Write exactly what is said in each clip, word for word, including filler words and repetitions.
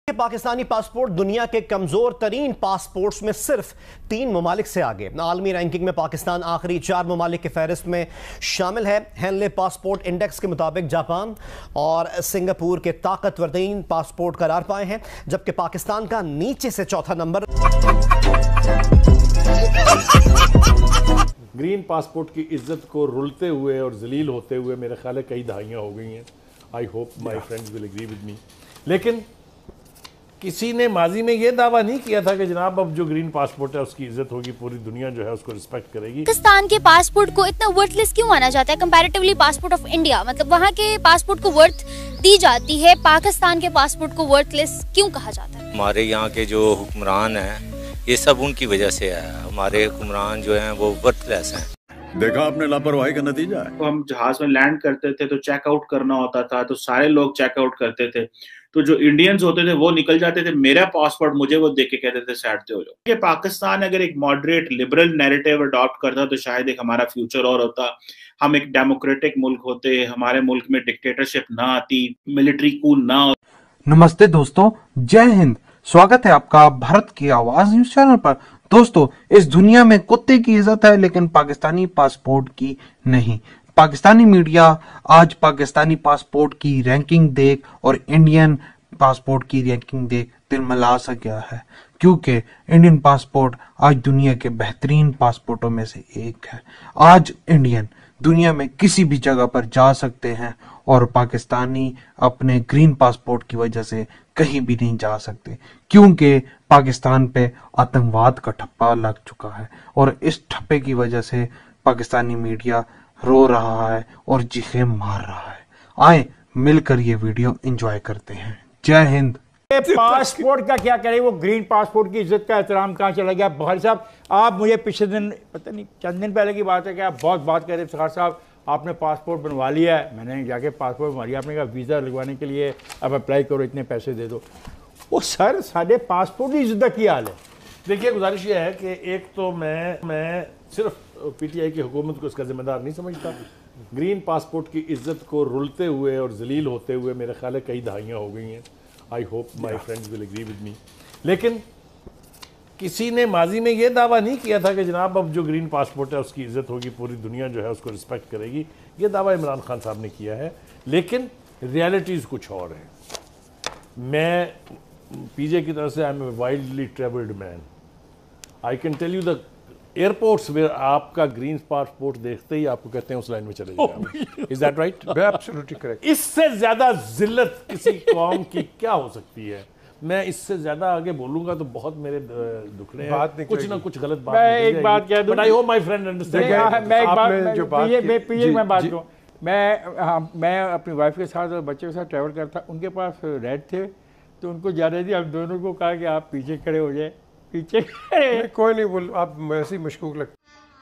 Pakistani passport दुनिया के कमजोर तरीन पासपोर्ट्स में सिर्फ तीन ममालिक से आगे। आलमी रैंकिंग में पाकिस्तान आखिरी चार ममालिक की फहरिस्त में शामिल है। हेनले पासपोर्ट इंडेक्स के मुताबिक जापान और सिंगापुर के ताकतवर तरीन पासपोर्ट करार पाए हैं, जबकि पाकिस्तान का नीचे से चौथा नंबर। ग्रीन पासपोर्ट की इज्जत को रुलते हुए और जलील होते हुए मेरे ख्याल है कई दहाइयाँ हो गई हैं। I hope my friends will agree with me. लेकिन किसी ने माजी में ये दावा नहीं किया था कि जनाब अब जो ग्रीन पासपोर्ट है उसकी इज्जत होगी, पूरी दुनिया जो है उसको रिस्पेक्ट करेगी। पाकिस्तान के पासपोर्ट को इतना वर्थलेस क्यों माना जाता है कंपैरेटिवली पासपोर्ट ऑफ इंडिया? मतलब वहाँ के पासपोर्ट को वर्थ दी जाती है, पाकिस्तान के पासपोर्ट को वर्थलेस क्यों कहा जाता है? हमारे यहाँ के जो हुक्मरान हैं ये सब उनकी वजह से है। हमारे हुक्मरान जो हैं वो वर्थलेस हैं। देखा आपने लापरवाही का नतीजा है। तो हम जहाज में लैंड करते थे तो चेकआउट करना होता था, तो सारे लोग चेकआउट करते थे, तो जो इंडियंस होते थे वो निकल जाते थे। मेरा पासपोर्ट मुझे वो देख के कहते थे साइड पे हो जाओ। कि पाकिस्तान अगर एक मॉडरेट लिबरल नैरेटिव अडॉप्ट करता तो शायद एक हमारा फ्यूचर और होता। हम एक डेमोक्रेटिक मुल्क होते, हमारे मुल्क में डिक्टेटरशिप ना आती, मिलिट्री कू ना। नमस्ते दोस्तों, जय हिंद। स्वागत है आपका भारत की आवाज न्यूज चैनल पर। दोस्तों, इस दुनिया में कुत्ते की इज्जत है लेकिन पाकिस्तानी पासपोर्ट की नहीं। पाकिस्तानी मीडिया आज पाकिस्तानी पासपोर्ट की रैंकिंग देख और इंडियन पासपोर्ट की रैंकिंग देख तिलमिला सा गया है, क्योंकि इंडियन पासपोर्ट आज दुनिया के बेहतरीन पासपोर्टों में से एक है। आज इंडियन दुनिया में किसी भी जगह पर जा सकते हैं और पाकिस्तानी अपने ग्रीन पासपोर्ट की वजह से कहीं भी नहीं जा सकते, क्योंकि पाकिस्तान पे आतंकवाद का ठप्पा लग चुका है और इस ठप्पे की वजह से पाकिस्तानी मीडिया रो रहा है और चीखें मार रहा है। आए मिलकर ये वीडियो एंजॉय करते हैं। जय हिंद। पासपोर्ट का क्या करें, वो ग्रीन पासपोर्ट की इज्जत का एहतराम कहाँ चला गया? बहार साहब, आप मुझे पिछले दिन, पता नहीं चंद दिन पहले की बात है कि आप बहुत बात कर रहे थे, इफ्तिखार साहब आपने पासपोर्ट बनवा लिया है। मैंने जाके पासपोर्ट बनवा लिया, आपने कहा वीज़ा लगवाने के लिए अब अप्लाई करो, इतने पैसे दे दो। वो सर साढ़े पासपोर्ट की इज्जत की हाल है। देखिए, गुजारिश ये है कि एक तो मैं मैं सिर्फ पीटीआई की हुकूमत को इसका जिम्मेदार नहीं समझता। ग्रीन पासपोर्ट की इज्जत को रुलते हुए और जलील होते हुए मेरे ख्याल है कई दहाइयाँ हो गई हैं। I hope my friends will agree with me. लेकिन किसी ने माजी में ये दावा नहीं किया था कि जनाब अब जो ग्रीन पासपोर्ट है उसकी इज्जत होगी, पूरी दुनिया जो है उसको रिस्पेक्ट करेगी। ये दावा इमरान खान साहब ने किया है, लेकिन रियलिटीज़ कुछ और है। मैं पीजे की तरफ से I am a wildly travelled man. I can tell you the airports में आपका ग्रीन पासपोर्ट देखते ही आपको कहते हैं उस लाइन में चले जाओ। Is that right? Absolutely correct. इससे ज्यादा जिल्लत किसी कौम की क्या हो सकती है? मैं इससे ज्यादा आगे बोलूंगा तो बहुत मेरे दुखड़े हैं, कुछ ना कुछ गलत बात। मैं एक बात कह दूं, but I hope my friend understand. मैं एक बात जो बात मैं पीछे मैं बात कहूं, मैं मैं अपनी वाइफ के साथ और बच्चे के साथ ट्रैवल करता, उनके पास रेड थे तो उनको जा रही थी, हम दोनों को कहा कि आप पीछे खड़े हो जाए, पीछे खड़े। कोई नहीं बोल, आप ऐसे ही मशकूक लगते।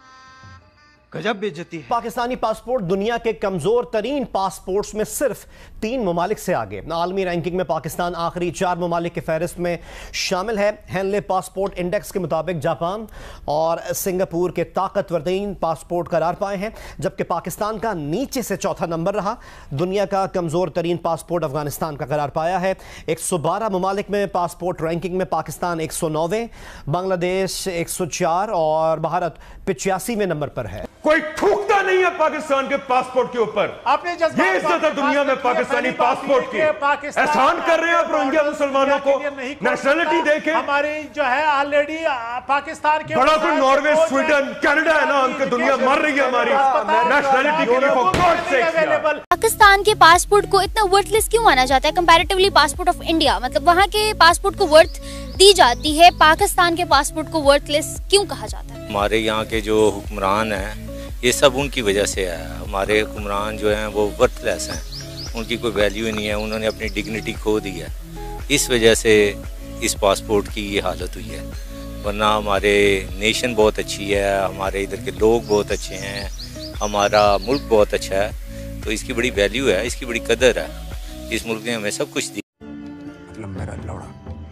गजब बेइज्जती है। पाकिस्तानी पासपोर्ट दुनिया के कमजोर तरीन पासपोर्ट्स में सिर्फ तीन ममालिक से आगे। आलमी रैंकिंग में पाकिस्तान आखिरी चार ममालिक की फहरिस्त में शामिल है। हेनले पासपोर्ट इंडेक्स के मुताबिक जापान और सिंगापुर के ताकतवर तरीन पासपोर्ट करार पाए हैं, जबकि पाकिस्तान का नीचे से चौथा नंबर रहा। दुनिया का कमजोर तरीन पासपोर्ट अफगानिस्तान का करार पाया है। एक सौ बारह ममालिक में पासपोर्ट रैंकिंग में पाकिस्तान एक सौ नौवें, बांग्लादेश एक सौ चार और भारत पिचासीवें नंबर पर है। कोई थूकता नहीं है पाकिस्तान के पासपोर्ट के ऊपर। आपने ये इज्जत है दुनिया में पाकिस्तानी पासपोर्ट की। एहसान कर रहे हैं आप रोहिंग्या मुसलमानों को नेशनलिटी देके। हमारी जो है ऑलरेडी पाकिस्तान के बड़ा कोई नॉर्वे, स्वीडन, कनाडा है ना, उनके दुनिया मर रही है हमारी नेशनलिटी के लिए। पाकिस्तान के पासपोर्ट को इतना वर्थलेस क्यों माना जाता है कंपैरेटिवली पासपोर्ट ऑफ इंडिया? मतलब वहाँ के पासपोर्ट को वर्थ दी जाती है, पाकिस्तान के पासपोर्ट को वर्थलेस क्यों कहा जाता है? हमारे यहाँ के जो हुक्मरान हैं ये सब उनकी वजह से है। हमारे हुक्मरान जो हैं वो वर्थलेस हैं, उनकी कोई वैल्यू ही नहीं है, उन्होंने अपनी डिग्निटी खो दी है। इस वजह से इस पासपोर्ट की ये हालत हुई है, वरना हमारे नेशन बहुत अच्छी है, हमारे इधर के लोग बहुत अच्छे हैं, हमारा मुल्क बहुत अच्छा है, तो इसकी बड़ी वैल्यू है, इसकी बड़ी कदर है। इस मुल्क ने हमें सब कुछ दिया। मतलब मेरा लौड़ा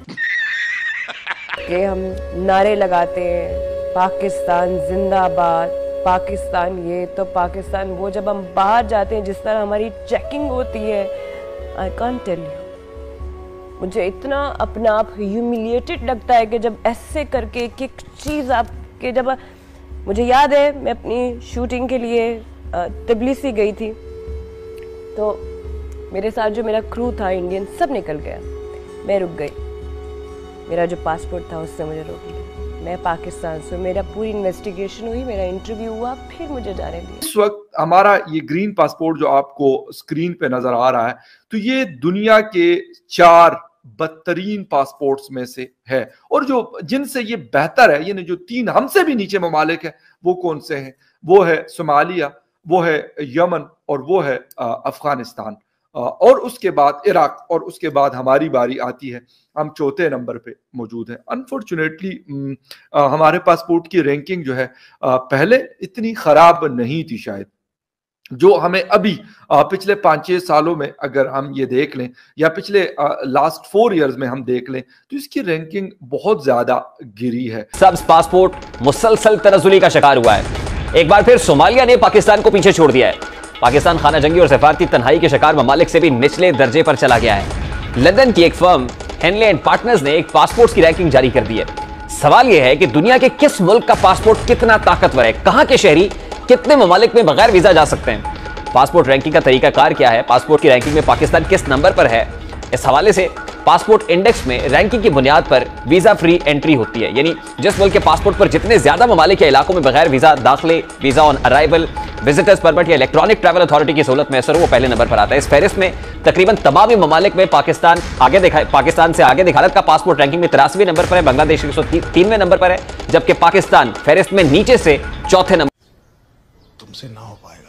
के हम नारे लगाते हैं, पाकिस्तान जिंदाबाद, पाकिस्तान ये तो पाकिस्तान वो। जब हम बाहर जाते हैं जिस तरह हमारी चेकिंग होती है, आई कांट टेल यू, मुझे इतना अपना आप ह्यूमिलिएटेड लगता है कि जब ऐसे करके एक एक चीज़ आपके, जब मुझे याद है मैं अपनी शूटिंग के लिए तबलीसी गई थी, तो मेरे साथ जो मेरा क्रू था इंडियन सब निकल गया, मैं रुक गई, मेरा जो पासपोर्ट था उससे मुझे रोक लिया। मैं पाकिस्तान से, मेरा पूरी इन्वेस्टिगेशन हुई, मेरा इंटरव्यू हुआ, फिर मुझे जाने दिया। इस वक्त हमारा ये ग्रीन पासपोर्ट जो आपको स्क्रीन पे नजर आ रहा है, तो ये दुनिया के चार बदतरीन पासपोर्ट्स में से है, और जो जिनसे ये बेहतर है, यानी जो तीन हमसे भी नीचे ममालिक है वो कौन से हैं? वो है सोमालिया, वो है यमन और वो है अफगानिस्तान, और उसके बाद इराक, और उसके बाद हमारी बारी आती है, हम चौथे नंबर पे मौजूद हैं। अनफॉर्चुनेटली हमारे पासपोर्ट की रैंकिंग जो है पहले इतनी खराब नहीं थी शायद, जो हमें अभी पिछले पाँच छः सालों में अगर हम ये देख लें, या पिछले लास्ट फोर इयर्स में हम देख लें, तो इसकी रैंकिंग बहुत ज्यादा गिरी है। सब्ज पासपोर्ट मुसलसल तनज़ुली का शिकार हुआ है। एक बार फिर सोमालिया ने पाकिस्तान को पीछे छोड़ दिया है। पाकिस्तान खाना जंगी और सफारती तन्हाई के शिकार ममालिक से भी निचले दर्जे पर चला गया है। लंदन की एक फर्म हेनले एंड पार्टनर्स ने एक पासपोर्ट की रैंकिंग जारी कर दी है। सवाल यह है कि दुनिया के किस मुल्क का पासपोर्ट कितना ताकतवर है, कहां के शहरी कितने ममालिक में बगैर वीजा जा सकते हैं। पासपोर्ट रैंकिंग का तरीकाकार क्या है, पासपोर्ट की रैंकिंग में पाकिस्तान किस नंबर पर है, इस हवाले से पासपोर्ट इंडेक्स में रैंकिंग की बुनियाद पर वीजा फ्री एंट्री होती है, यानी जिस मुल्क के पासपोर्ट पर जितने ज्यादा ममालिक या इलाकों में बगैर वीजा दाखिले, visa on arrival, visitors permit या इलेक्ट्रॉनिक ट्रैवल अथॉरिटी की सहूलत मैसर हो, वो पहले नंबर पर आता है। इस फहरिस्त में तकरीबन तमाम ही ममालिक में पाकिस्तान आगे दिखा पाकिस्तान से आगे भारत का पासपोर्ट रैंकिंग में तिरासवीं नंबर पर है, बांग्लादेश एक सौ तीनवें नंबर पर है, जबकि पाकिस्तान फहरिस्त में नीचे से चौथे नंबर। तुमसे ना हो पाएगा,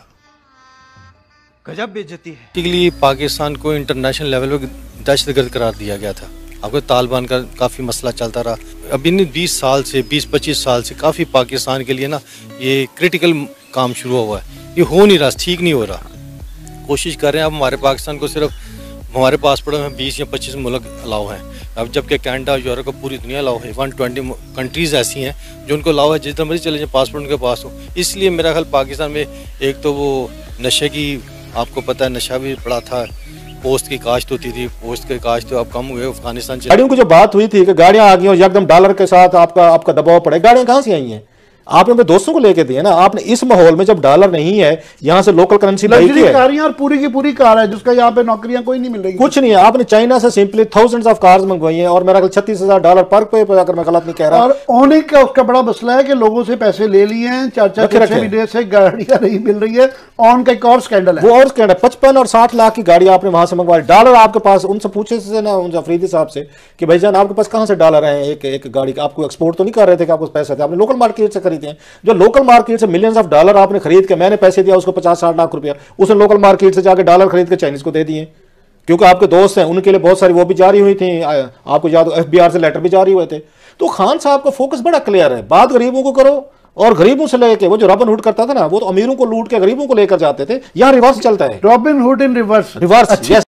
गजब बेइज्जती है। के लिए पाकिस्तान को इंटरनेशनल लेवल पर दहशतगर्द करार दिया गया था। आपको तालिबान का काफ़ी मसला चलता रहा। अब इन बीस साल से बीस पच्चीस साल से काफ़ी पाकिस्तान के लिए ना ये क्रिटिकल काम शुरू हुआ है, ये हो नहीं रहा, ठीक नहीं हो रहा। कोशिश कर रहे हैं अब हमारे पाकिस्तान को सिर्फ हमारे पासपोर्ट में बीस या पच्चीस मुल्क अलाउ हैं, अब जबकि कनाडा, यूरोप, पूरी दुनिया अलाउ है। वन ट्वेंटी कंट्रीज़ ऐसी हैं जो उनको अलाउ है, जितना मर्जी चले जाए पासपोर्ट उनके पास हो। इसलिए मेरा ख्याल पाकिस्तान में एक तो वो नशे की, आपको पता है नशा भी बड़ा था, पोस्ट की काश्त होती थी, पोस्ट के काश्त तो अब कम हुए। अफगानिस्तान गाड़ियों की जो बात हुई थी कि गाड़ियां आ गई और एकदम डॉलर के साथ आपका आपका दबाव पड़े, गाड़ियां कहां से आई हैं? आपने अपने दोस्तों को लेके दिए ना। आपने इस माहौल में जब डॉलर नहीं है, यहाँ से लोकल करेंसी लाई है, कारियां और पूरी की पूरी कार है जिसका यहाँ पे नौकरियां कोई नहीं मिल रही, कुछ नहीं है। आपने चाइना से सिंपली थाउजेंड्स ऑफ कार्स मंगवाई हैं, और मेरा ख्याल छत्तीस हजार डॉलर पर पे पे अगर मैं गलत नहीं कह रहा। और ओने का उसका बड़ा मसला है कि लोगों से पैसे ले लिए हैं, चार चार छह महीने से गाड़ियां नहीं मिल रही है। ऑन का एक और स्कैंडल है, वो और स्कैंडल, पचपन और साठ लाख की गाड़ी आपने वहां से मंगवा ली। डॉलर आपके पास, उनसे पूछे से ना उन अफरीदी साहब से कि भाईजान आपके पास कहां से डॉलर है एक एक गाड़ी का? आपको एक्सपोर्ट तो नहीं कर रहे थे कि आपको पैसे थे, आपने लोकल मार्केट से खरीदे हैं। जो लोकल मार्केट से मिलियंस ऑफ डॉलर आपने खरीद के, मैंने पैसे दिया उसको पचास साठ लाख रुपया, उसने लोकल मार्केट से जाके डॉलर खरीद के चाइनीज को दे दिए, क्योंकि आपके दोस्त हैं, उनके लिए बहुत सारी वो भी जारी हुई थी, आपको याद एफ बी आर से लेटर भी जारी हुए थे। तो खान साहब का फोकस बड़ा क्लियर है, बात गरीबों को करो, और गरीबों से लेके, वो जो रॉबिन हुड करता था ना, वो तो अमीरों को लूट के गरीबों को लेकर जाते थे, यहाँ रिवर्स चलता है, Robin Hood in reverse reverse.